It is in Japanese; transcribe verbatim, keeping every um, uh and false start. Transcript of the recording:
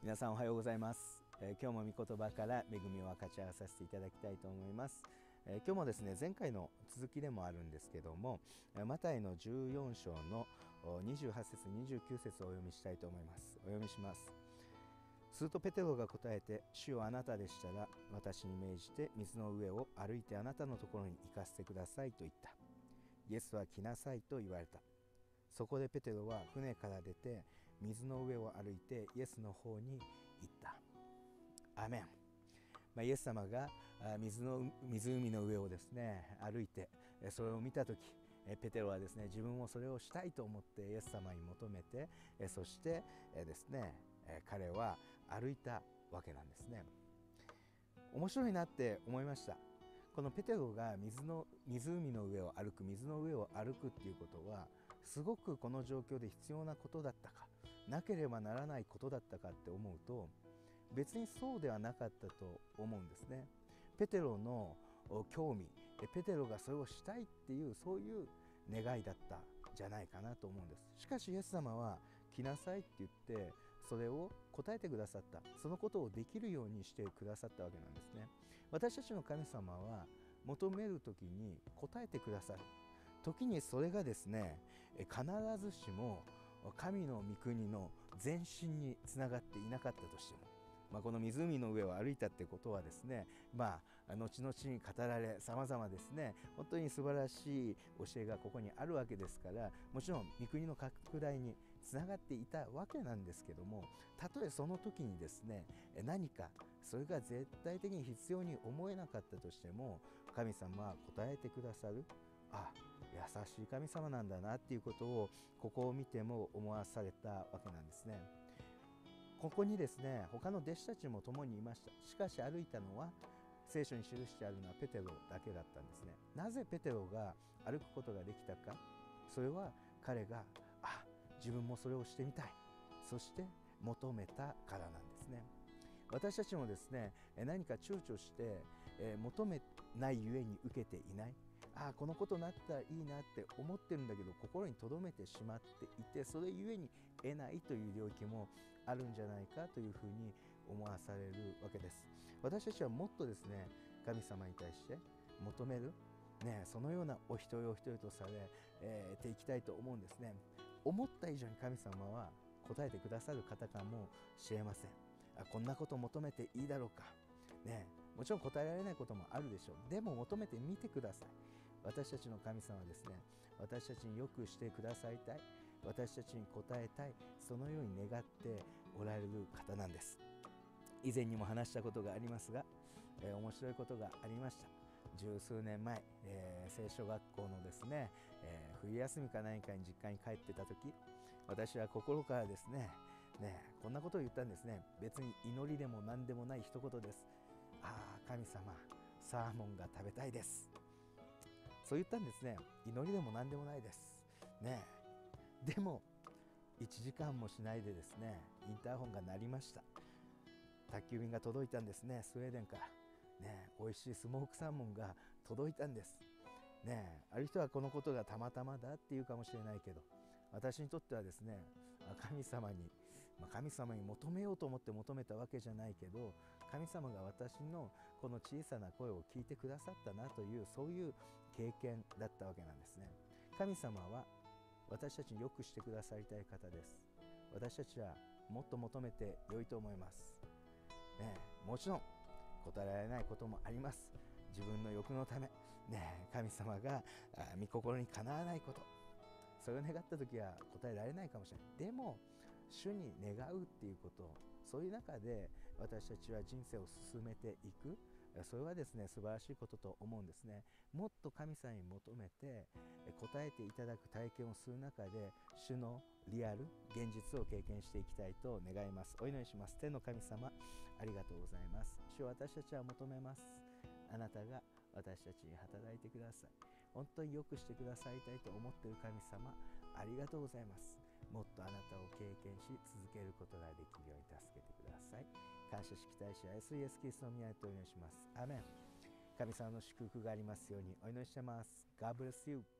皆さんおはようございます、えー、今日も御言葉から恵みを分かち合わさせていただきたいと思います。えー、今日もですね、前回の続きでもあるんですけども、マタイのじゅうよん章のにじゅうはち節にじゅうきゅう節をお読みしたいと思います。お読みします。するとペテロが答えて、主よ、あなたでしたら私に命じて水の上を歩いてあなたのところに行かせてくださいと言った。イエスは来なさいと言われた。そこでペテロは船から出て水の上を歩いてイエスの方に行った。アメン。まあ、イエス様が水の湖の上をですね歩いて、それを見た時ペテロはですね自分もそれをしたいと思ってイエス様に求めて、そしてですね彼は歩いたわけなんですね。面白いなって思いました。このペテロが水の湖の上を歩く水の上を歩くっていうことはすごくこの状況で必要なことだったか、なければならないことだったかって思うと、別にそうではなかったと思うんですね。ペテロの興味、ペテロがそれをしたいっていうそういう願いだったんじゃないかなと思うんです。しかしイエス様は来なさいって言ってそれを答えてくださった。そのことをできるようにしてくださったわけなんですね。私たちの神様は求める時に答えてくださる。時にそれがですね必ずしも神の御国の前進につながっていなかったとしても、まあ、この湖の上を歩いたってことはですね、まあ、後々に語られさまざまですね本当に素晴らしい教えがここにあるわけですから、もちろん御国の拡大につながっていたわけなんですけども、たとえその時にですね何かそれが絶対的に必要に思えなかったとしても、神様は答えてくださる。あ、優しい神様なんだなっていうことをここを見ても思わされたわけなんですね。ここにですね他の弟子たちも共にいました。しかし歩いたのは聖書に記してあるのはペテロだけだったんですね。なぜペテロが歩くことができたか、それは彼があ自分もそれをしてみたい、そして求めたからなんですね。私たちもですね何か躊躇して、えー、求めないゆえに受けていない、ああこのことになったらいいなって思ってるんだけど心に留めてしまっていて、それゆえに得ないという領域もあるんじゃないかというふうに思わされるわけです。私たちはもっとですね神様に対して求める、ね、そのようなお一人お一人とされ、えー、ていきたいと思うんですね。思った以上に神様は答えてくださる方かもしれません。あこんなことを求めていいだろうか、ね、もちろん答えられないこともあるでしょう。でも求めてみてください。私たちの神様はですね私たちによくしてくださいたい、私たちに応えたい、そのように願っておられる方なんです。以前にも話したことがありますが、えー、面白いことがありました。十数年前、えー、聖書学校のですね、えー、冬休みか何かに実家に帰ってた時、私は心からですねねこんなことを言ったんですね。別に祈りでも何でもない一言です。ああ神様、サーモンが食べたいです。そう言ったんですね。祈りでも何でもないですね。でもいちじかんもしないでですねインターホンが鳴りました。宅急便が届いたんですね。スウェーデンからね、美味しいスモークサーモンが届いたんですね。ある人はこのことがたまたまだっていうかもしれないけど、私にとってはですね神様に、まあ、神様に求めようと思って求めたわけじゃないけど、神様が私のこの小さな声を聞いてくださったなという、そういう経験だったわけなんですね。神様は私たちによくしてくださりたい方です。私たちはもっと求めて良いと思いますね。もちろん答えられないこともあります。自分の欲のため、ね、神様が御心にかなわないこと、それを願った時は答えられないかもしれない。でも主に願うっていうこと、そういう中で私たちは人生を進めていく、それはですね素晴らしいことと思うんですね。もっと神様に求めて答えていただく体験をする中で、主のリアル現実を経験していきたいと願います。お祈りします。天の神様、ありがとうございます。主を私たちは求めます。あなたが私たちに働いてください。本当によくしてくださいたいと思っている神様、ありがとうございます。もっとあなたを経験し続けることができるように助けてください。感謝し期待し愛するイエスキリストの宮にとお祈りします。アーメン。神様の祝福がありますようにお祈りしてます。God bless you。